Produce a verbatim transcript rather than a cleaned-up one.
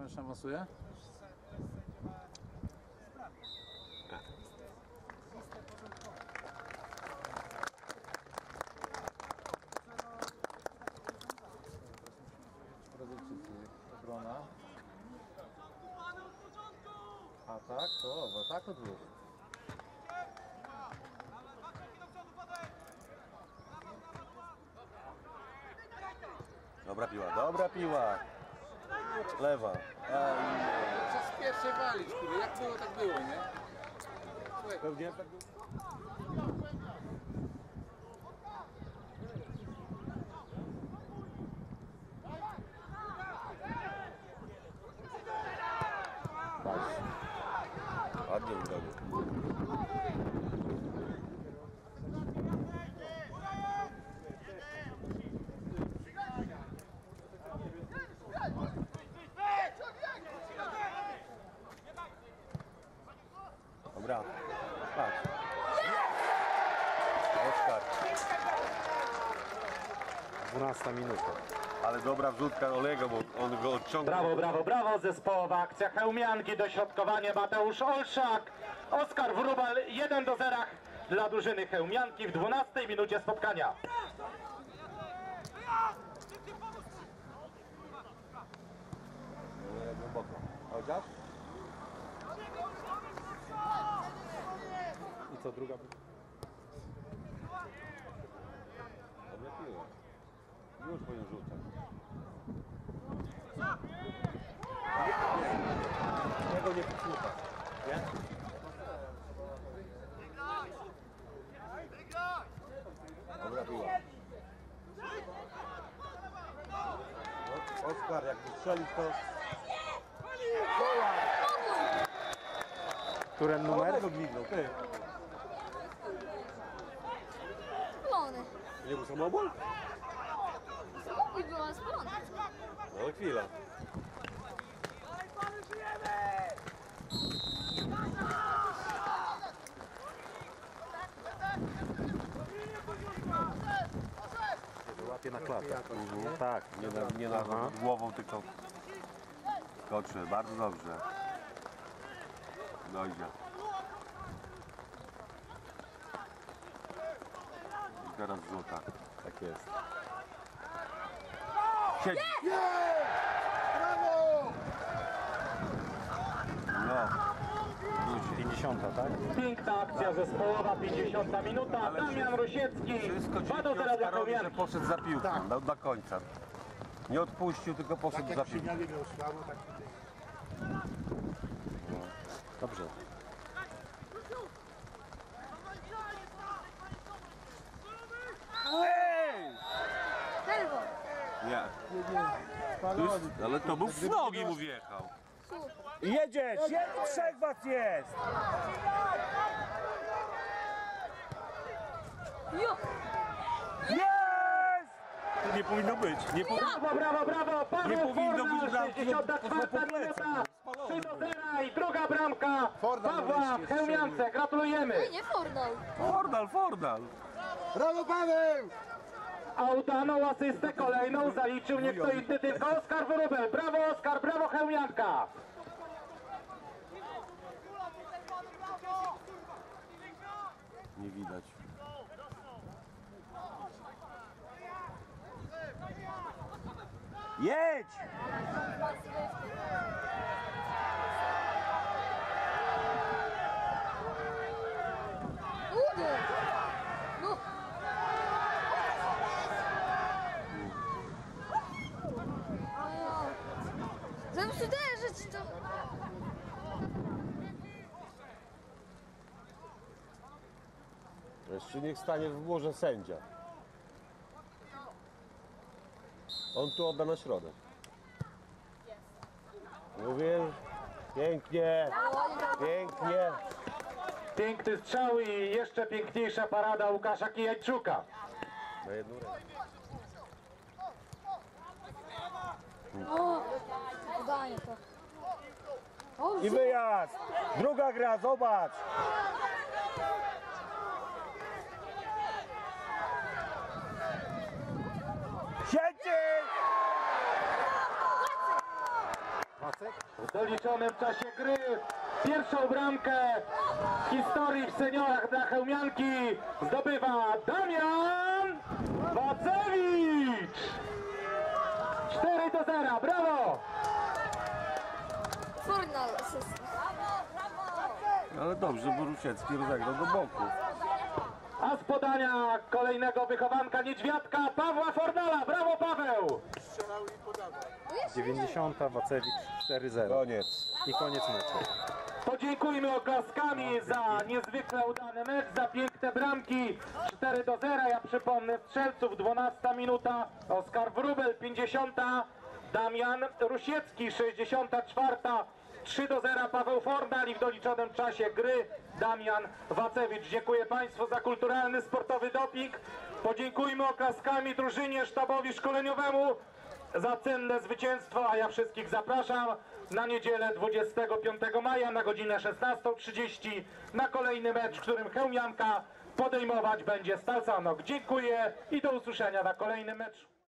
mecz awansuje? Obrona. Atak, to w ataku dwóch. Dobra piła, dobra piła. Lewa. Czas pierwszy walić, kurde. Jak było, tak było, nie? Pewnie tak było. Ładnie udało. Dobra, patrz. Oskar. dwunasta minuta. Ale dobra wrzutka Olega, bo on go odciągnął. Brawo, brawo, brawo, zespołowa akcja Chełmianki, dośrodkowanie Mateusz Olszak, Oskar Wróbel, jeden do zera dla drużyny Chełmianki w dwunastej minucie spotkania. Głęboko. Chociaż? I co, druga? Dobra piła. Już powinien rzucać. Tego nie posłucha. Nie? Dobra piła. Oskar, jak strzelisz to... Który numer? Dlaczego gwizdnął, ty? Spalony. Nie był samobój? Spokój byłam spalony. No chwila. Łapie na klatę. Mhm. Tak. Nie na, nie na Aha. głową, tylko skoczy. Bardzo dobrze. Dojdzie. I teraz rzuta. Tak jest. Siedzi. No. Duży. pięćdziesiąta, tak? Piękna akcja zespołowa, pięćdziesiąta minuta, Damian Rusiecki, Wszystko dwa do dzięki zera dla Oskarowi, że Chełmianki. poszedł za piłką do, do końca. Nie odpuścił, tylko poszedł za piłką. Dobrze. Ej! Czerwo. Nie. To jest, ale to był w nogi mu wjechał. Jedziesz! Je, trzech was jest! Jo. Jest! Nie powinno być. Nie po... Brawo, brawo, brawo, Paweł Nie powinno Fornal, być bramki, sześćdziesiąta czwarta po plecach. minuta, trzy do zera i druga bramka Fornal Pawła w wreszcie Chełmiance, gratulujemy. Ej, nie Fornal. Fordal, Fordal. Brawo, Paweł! A udaną asystę kolejną zaliczył nie kto inny, tylko Oskar Wróbel. Brawo Oskar, brawo Chełmianka. Nie widać. Jedź! Udy. No. Zamiast uderzyć to... Jeszcze niech stanie w murze sędzia. On tu odda na środek. Mówię, pięknie, pięknie. Piękny strzał i jeszcze piękniejsza parada Łukasza Kijajczuka. Na jedną rękę. O, podanie to. O, I wyjazd! Druga gra, zobacz! Siedzi! Macek? w doliczonym czasie gry. Pierwszą bramkę w historii w seniorach dla Chełmianki zdobywa Damian Wacewicz. cztery do zera, brawo! Furna asyst. Ale dobrze, bo Rusiecki rozegrał do boku. A z podania kolejnego wychowanka Niedźwiadka, Pawła Fornala. Brawo, Paweł! dziewięćdziesiąta Wacewicz cztery zero. Koniec. I koniec meczu. Podziękujmy oklaskami za niezwykle udany mecz, za piękne bramki. cztery do zera, ja przypomnę strzelców, dwunasta minuta, Oskar Wróbel, pięćdziesiąta, Damian Rusiecki, sześćdziesiąta czwarta, trzy do zera Paweł Fornal i w doliczonym czasie gry Damian Wacewicz. Dziękuję Państwu za kulturalny, sportowy doping. Podziękujmy oklaskami drużynie, sztabowi szkoleniowemu za cenne zwycięstwo, a ja wszystkich zapraszam na niedzielę dwudziestego piątego maja na godzinę szesnastą trzydzieści na kolejny mecz, w którym Chełmianka podejmować będzie Stal Sanok. Dziękuję i do usłyszenia na kolejnym meczu.